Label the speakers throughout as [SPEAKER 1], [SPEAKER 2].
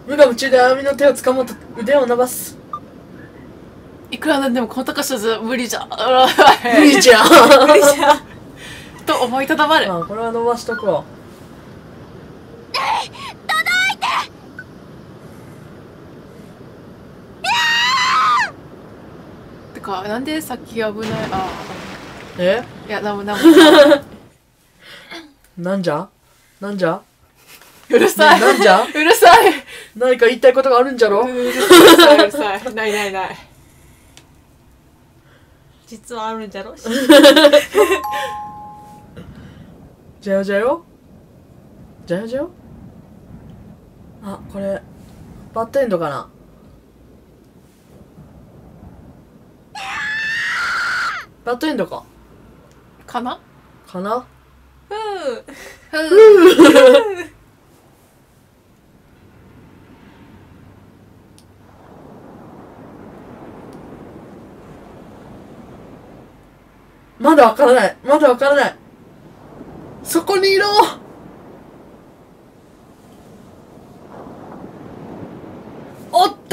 [SPEAKER 1] 無我夢中で網の手を掴もうと腕を伸ばす。
[SPEAKER 2] いくらなんでもこの高さじゃ無理じゃん。
[SPEAKER 1] 無理じゃん
[SPEAKER 2] 無理じゃんと思いたたまる。
[SPEAKER 1] これは伸ばしとくわ。
[SPEAKER 2] てかなんでさっき危ない。いやなんも
[SPEAKER 1] なんじゃなんじゃ
[SPEAKER 2] うるさい、
[SPEAKER 1] なんじゃ
[SPEAKER 2] うるさい、
[SPEAKER 1] 何か言いたいことがあるんじゃろ。
[SPEAKER 2] うるさい、うるさい、ないないない。
[SPEAKER 3] 実はあるんじゃろ。
[SPEAKER 1] じゃよじゃよじゃよじゃよ。これバッドエンドかな。バッドエンドか
[SPEAKER 2] な
[SPEAKER 1] かな。まだわからない。まだわからない。そこにいろ。おった。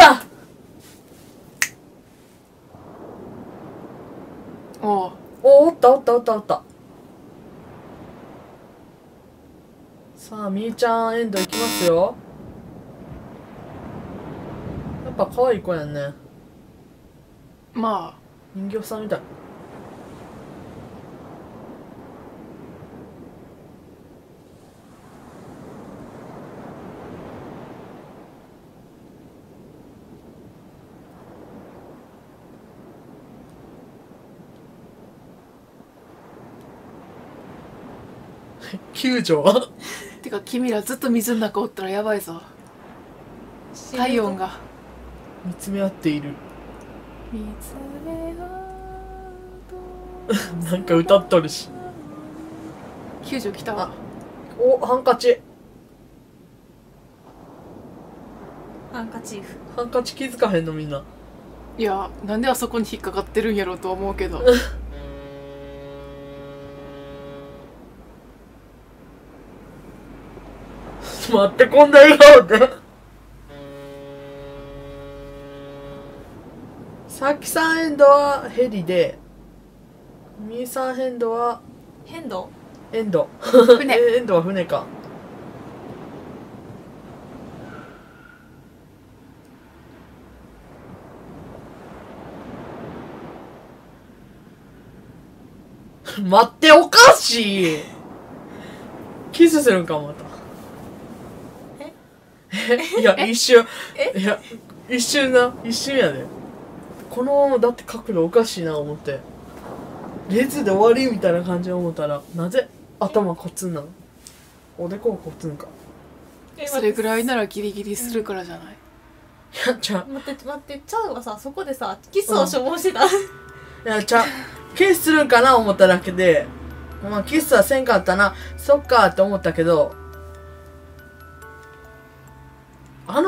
[SPEAKER 1] おったおったおったおった。さあみーちゃんエンドいきますよ。やっぱ可愛い子やんね。
[SPEAKER 2] まあ
[SPEAKER 1] 人形さんみたい。救助は
[SPEAKER 2] てか君らずっと水の中おったらやばいぞ。体温が
[SPEAKER 1] 見つめ合っている。
[SPEAKER 2] 見つめ合う
[SPEAKER 1] なんか歌っとるし。
[SPEAKER 2] 救助来たわ。
[SPEAKER 1] ハンカチ。
[SPEAKER 3] ハンカチーフ。
[SPEAKER 1] ハンカチ気づかへんのみんな。
[SPEAKER 2] いやなんであそこに引っかかってるんやろうとは思うけど
[SPEAKER 1] 待って、こんな笑顔でさきさんエンドはヘリで、みーさんエンドは
[SPEAKER 3] 変動
[SPEAKER 1] エンド
[SPEAKER 2] 船
[SPEAKER 1] エンドは船か。待って、おかしい。キスするんかまた。いや一瞬、いや一瞬な、一瞬やで。このままだって角度おかしいな思って、レズで終わりみたいな感じで思ったら、なぜ頭コツンなの。おでこコツンか。
[SPEAKER 2] それぐらいならギリギリするからじゃない。
[SPEAKER 1] いやちゃ
[SPEAKER 3] 待って待って、チャウがさそこでさキスを所望してた、
[SPEAKER 1] いやちゃキスするんかな思っただけで、まあキスはせんかったな、そっかって思ったけど、あ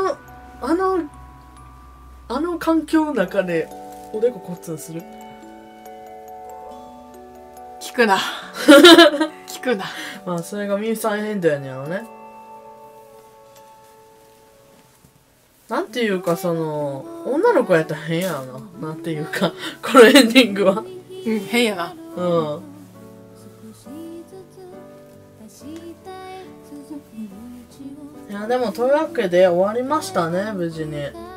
[SPEAKER 1] の環境の中でおでこコツンする。
[SPEAKER 2] 聞くな聞くな。
[SPEAKER 1] まあそれがミーさん変だよね。なんていうか、その女の子やったら変やろな。なんていうかこのエンディングは
[SPEAKER 2] 変やな。
[SPEAKER 1] いやでもというわけで終わりましたね、無事に。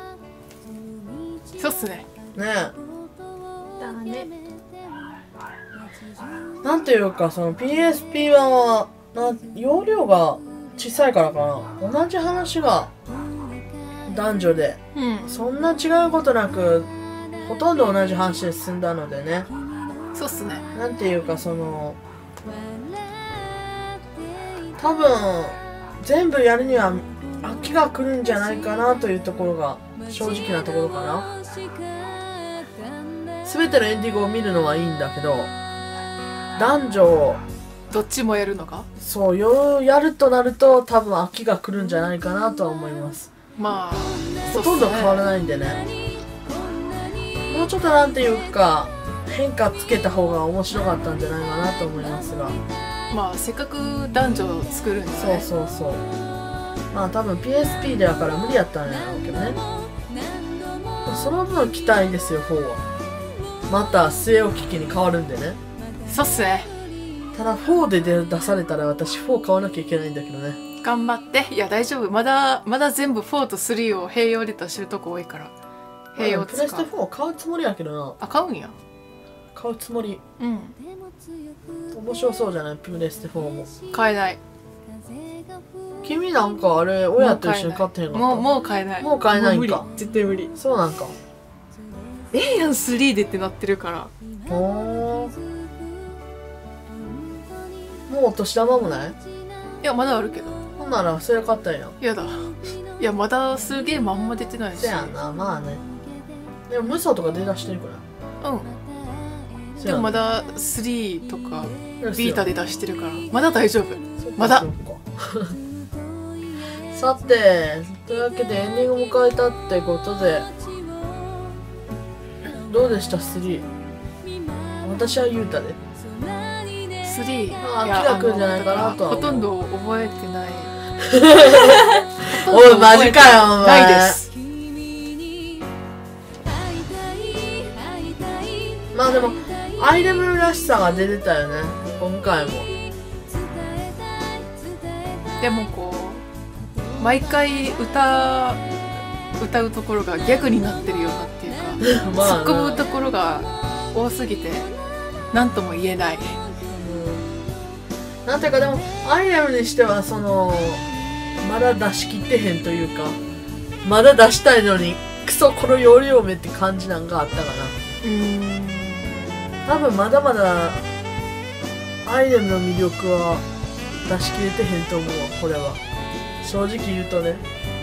[SPEAKER 2] そうっすね。
[SPEAKER 1] ね
[SPEAKER 3] だね。
[SPEAKER 1] なんていうか、その PSP 版は容量が小さいからかな、同じ話が男女で、そんな違うことなくほとんど同じ話で進んだのでね。
[SPEAKER 2] そうっすね。
[SPEAKER 1] なんていうか、その多分全部やるには飽きが来るんじゃないかなというところが正直なところかな。全てのエンディングを見るのはいいんだけど、男女
[SPEAKER 2] どっちもやるのか。
[SPEAKER 1] そうやるとなると多分飽きが来るんじゃないかなとは思います。
[SPEAKER 2] まあ
[SPEAKER 1] ほとんど変わらないんでね。もうちょっとなんていうか変化つけた方が面白かったんじゃないかなと思いますが、
[SPEAKER 2] まあせっかく男女を作るんでね。
[SPEAKER 1] そうまあ多分 PSP でやから無理やったんやろうけどね。その分期待ですよ、4は。また据え置き機に変わるんでね。
[SPEAKER 2] そうっすね。
[SPEAKER 1] ただ4で出されたら私4買わなきゃいけないんだけどね。
[SPEAKER 2] 頑張って。いや大丈夫、まだ全部4と3を併用で出してるとこ多いから併用使う。
[SPEAKER 1] プレステ4買うつもりやけどな。
[SPEAKER 2] あ、買うんや。
[SPEAKER 1] 買うつもり。
[SPEAKER 2] うん、
[SPEAKER 1] 面白そうじゃない、プレステ4も。
[SPEAKER 2] 買えない。
[SPEAKER 1] 君なんかあれ親と一緒に買ってへんかった？
[SPEAKER 2] もう買えない。
[SPEAKER 1] もう買えないんか。
[SPEAKER 2] もう無理、絶対無理。
[SPEAKER 1] そうなんか。
[SPEAKER 2] ええやん3でってなってるから。
[SPEAKER 1] ほー。もうお年玉もない？
[SPEAKER 2] いやまだあるけど。
[SPEAKER 1] ほんならそれ買ったんやん。
[SPEAKER 2] やだ。いやまだ数ゲームあんま出てないし。
[SPEAKER 1] せやんな、まあね。でも無双とか出だしてるくらい。
[SPEAKER 2] うん。でもまだ3とかビータで出してるからまだ大丈夫。まだ。
[SPEAKER 1] さて、というわけでエンディング迎えたってことで、どうでした 3？ 私は言うたで。
[SPEAKER 2] 3。
[SPEAKER 1] あ、キラ君じゃないかなとは。
[SPEAKER 2] ほとんど覚えてない。
[SPEAKER 1] おい、マジかよ、お前。
[SPEAKER 2] ないです。
[SPEAKER 1] まあでも、アイレブルらしさが出てたよね、今回も。
[SPEAKER 2] でもこう毎回歌うところがギャグになってるようなっていうか、
[SPEAKER 1] まあ、
[SPEAKER 2] 突っ込むところが多すぎて何とも言えない。
[SPEAKER 1] なんていうか、でもアイレブルにしてはそのまだ出し切ってへんというか、まだ出したいのにクソこの容量めって感じなんかあったかな。多分まだまだアイレブルの魅力は出し切れてへんと思うわ、これは。正直言うとね。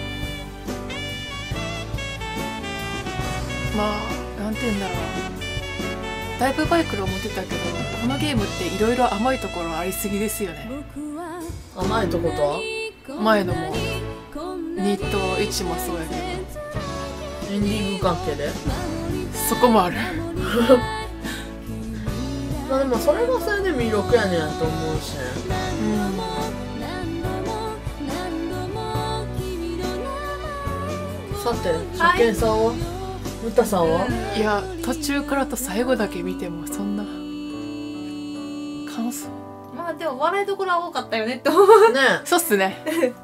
[SPEAKER 2] まあなんて言うんだろう、だいぶバイクル思ってたけど、このゲームっていろいろ甘いところありすぎですよね。
[SPEAKER 1] 甘いとことは
[SPEAKER 2] 前のも2と1もそうやけ
[SPEAKER 1] エンディング関係で
[SPEAKER 2] ど、そこもある。
[SPEAKER 1] まあでもそれがそれで魅力やねんと思うしね。さて、初見さんは、ムタさんは？
[SPEAKER 2] いや途中からと最後だけ見てもそんな感想。
[SPEAKER 3] まあでも笑いどころは多かったよねって思う。
[SPEAKER 1] ね
[SPEAKER 2] そうっすね。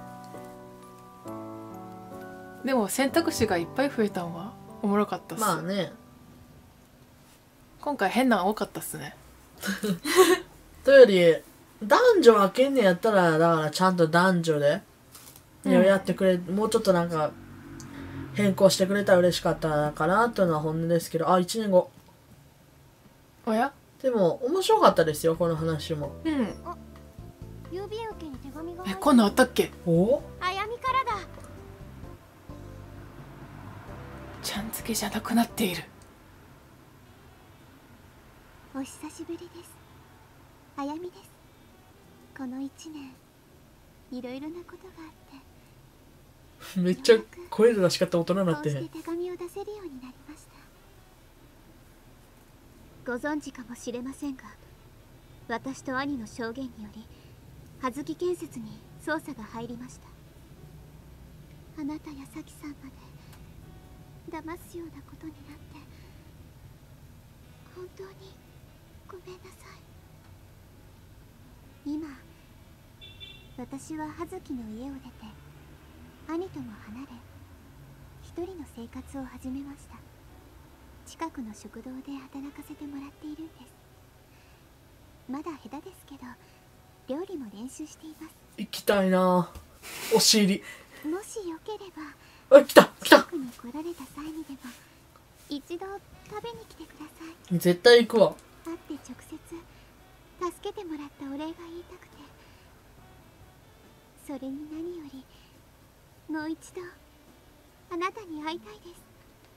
[SPEAKER 2] でも選択肢がいっぱい増えたんはおもろかったっす。
[SPEAKER 1] まあね。
[SPEAKER 2] 今回変なん多かったっすね。
[SPEAKER 1] というより男女分けんねやったら、だからちゃんと男女でやってくれ、もうちょっとなんか変更してくれたら嬉しかったかなというのは本音ですけど、あ、1年後。
[SPEAKER 2] おや？
[SPEAKER 1] でも面白かったですよ、この話も。
[SPEAKER 2] うん。
[SPEAKER 4] 郵便受けに手紙が。
[SPEAKER 2] こんなんあったっけ？
[SPEAKER 1] お？
[SPEAKER 4] あやみからだ。
[SPEAKER 2] ちゃん付けじゃなくなっている。
[SPEAKER 4] お久しぶりです。あやみです。この1年いろいろなことがあって
[SPEAKER 1] めっちゃ声の出し方大人にな
[SPEAKER 4] こう
[SPEAKER 1] ってへん。
[SPEAKER 4] して手紙を出せるようになりました。ご存知かもしれませんが、私と兄の証言により葉月建設に捜査が入りました。あなたやさきさんまで騙すようなことになって本当にごめんなさい。今私は葉月の家を出て兄とも離れ一人の生活を始めました。近くの食堂で働かせてもらっているんです。まだ下手ですけど料理も練習しています。
[SPEAKER 1] 行きたいな。お尻。
[SPEAKER 4] もしよければ
[SPEAKER 1] あ、来た来た。
[SPEAKER 4] 近くに来られた際にでも一度食べに来てください。
[SPEAKER 1] 絶対行くわ。
[SPEAKER 4] 会って直接助けてもらったお礼が言いたくて、それに何よりもう一度あなたに会いたいです。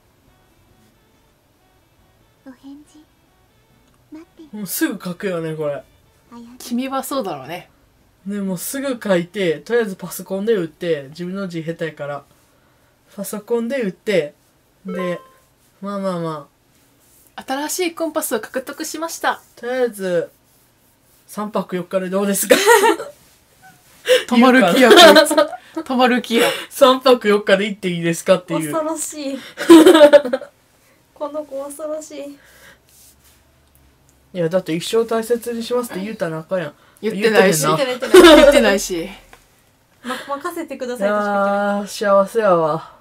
[SPEAKER 4] お返事待っています。
[SPEAKER 1] もうすぐ書くよね、これ。
[SPEAKER 4] あやみ。
[SPEAKER 2] 君はそうだろうね。
[SPEAKER 1] ね、もうすぐ書いて、とりあえずパソコンで打って、自分の字下手やからパソコンで打って、で、まあまあま
[SPEAKER 2] 新しいコンパスを獲得しました。
[SPEAKER 1] あ、とりあえず3泊4日でどうですか？
[SPEAKER 2] 止まる気やこいつ。 泊まる気や。
[SPEAKER 1] 3泊4日で行っていいですかっていう
[SPEAKER 3] 恐ろしいこの子恐ろしい。
[SPEAKER 1] いやだって一生大切にしますって言うたらあかんやん。
[SPEAKER 2] 言ってないし。
[SPEAKER 1] 言
[SPEAKER 3] 言ってない言ってない
[SPEAKER 2] 言ってないし。
[SPEAKER 3] 任せてくだ
[SPEAKER 1] い
[SPEAKER 3] さいとしか
[SPEAKER 1] やー幸せやわ。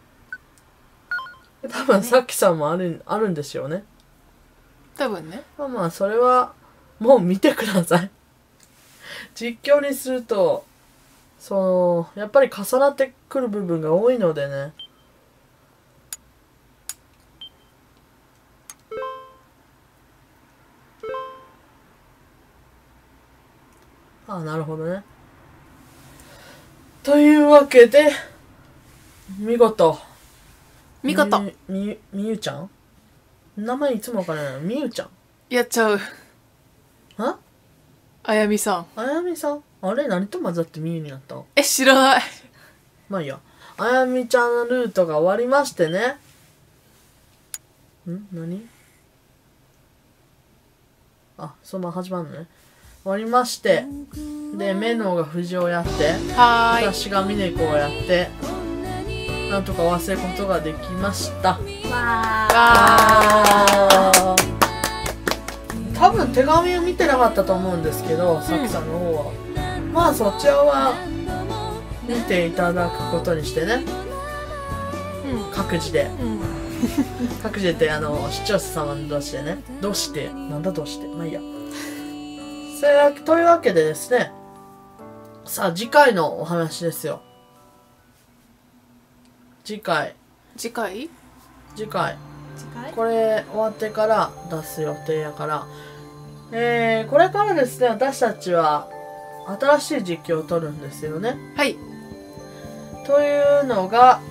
[SPEAKER 1] 多分さっきさんもあるんですよね。
[SPEAKER 2] 多分ね。
[SPEAKER 1] まあまあそれはもう見てください。実況にするとやっぱり重なってくる部分が多いのでね。ああなるほどね。というわけで見事
[SPEAKER 2] 見事
[SPEAKER 1] みゆちゃん名前いつもわからないの。みゆちゃん
[SPEAKER 2] やっちゃう。
[SPEAKER 1] あ
[SPEAKER 2] あやみさん。
[SPEAKER 1] あやみさんあれ何と混ざってみゆになったの。
[SPEAKER 2] 知らない。
[SPEAKER 1] まあいいや。あやみちゃんのルートが終わりましてね。何そのまま始まるのね。終わりまして。で、メノが藤をやって、
[SPEAKER 2] はーい。
[SPEAKER 1] 私がミネコをやって、なんとか忘れることができました。
[SPEAKER 3] わ
[SPEAKER 2] あ
[SPEAKER 1] 多分手紙を見てなかったと思うんですけど、さきさんの方は。まあそちらは見ていただくことにしてね。各自で。各自で視聴者様にどうしてね。どうしてまあいいや。というわけでですね。さあ次回のお話ですよ。次回
[SPEAKER 2] 次回
[SPEAKER 1] これ終わってから出す予定やから、これからですね私たちは新しい実況を撮るんですよね。
[SPEAKER 2] はい。
[SPEAKER 1] というのが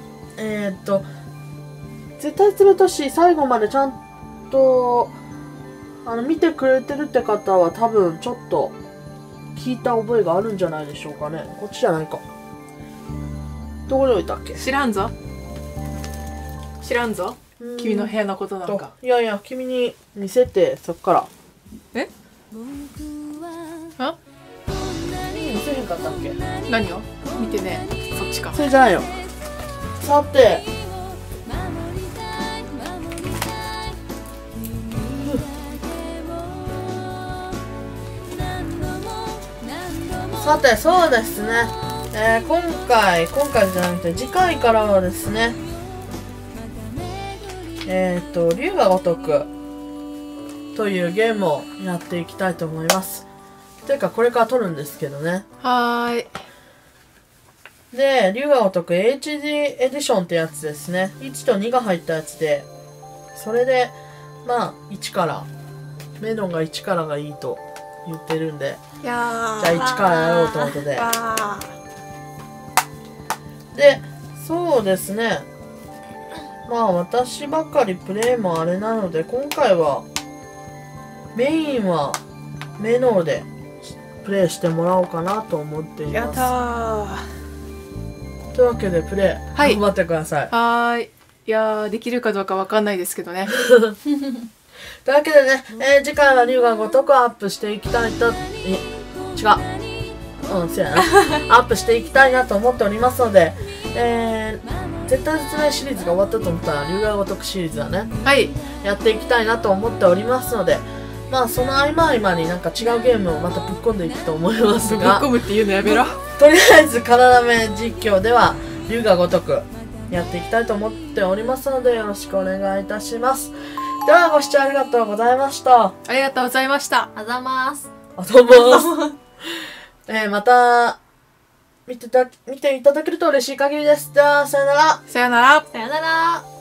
[SPEAKER 1] 絶対詰めとし最後までちゃんと見てくれてるって方は多分ちょっと聞いた覚えがあるんじゃないでしょうかね。こっちじゃないか。どこに置いたっけ。
[SPEAKER 2] 知らんぞ。君の部屋のことなんか。
[SPEAKER 1] いやいや君に見せてそっから。
[SPEAKER 2] あ？
[SPEAKER 1] 見せへんかったっけ。
[SPEAKER 2] 何を見てね。そっちか。
[SPEAKER 1] それじゃないよ。さてそうですね、今回じゃなくて次回からはですね龍が如くというゲームをやっていきたいと思います。というかこれから撮るんですけどね。
[SPEAKER 2] はーい。
[SPEAKER 1] で龍が如く HD エディションってやつですね。1と2が入ったやつで、それでまあ1からメノンが1からがいいと言ってるんで、
[SPEAKER 2] じゃ
[SPEAKER 1] じゃあ1からやろうということで。で、そうですね。まあ私ばかりプレイもあれなので、今回はメインはメノーでプレイしてもらおうかなと思っています。
[SPEAKER 2] やったー。
[SPEAKER 1] というわけでプレイ、
[SPEAKER 2] はい
[SPEAKER 1] 頑張ってください。
[SPEAKER 2] はーい。いやー、できるかどうかわかんないですけどね。
[SPEAKER 1] というわけでね、次回は龍が如くアップしていきたいと、違う。そうやな。アップしていきたいなと思っておりますので、絶対絶命シリーズが終わったと思ったら、龍が如くシリーズはね、
[SPEAKER 2] はい。
[SPEAKER 1] やっていきたいなと思っておりますので、まあその合間合間になんか違うゲームをまたぶっ込んでいくと思います
[SPEAKER 2] ぶっ
[SPEAKER 1] が、
[SPEAKER 2] 込むって言うのやめろ。
[SPEAKER 1] とりあえず、カナダメ実況では、龍が如くやっていきたいと思っておりますので、よろしくお願いいたします。では、ご視聴ありがとうございました。
[SPEAKER 2] ありがとうございました。
[SPEAKER 3] あざます
[SPEAKER 1] どうもまた見ていただけると嬉しい限りです。では、さよなら。
[SPEAKER 2] さよなら。
[SPEAKER 3] さよなら。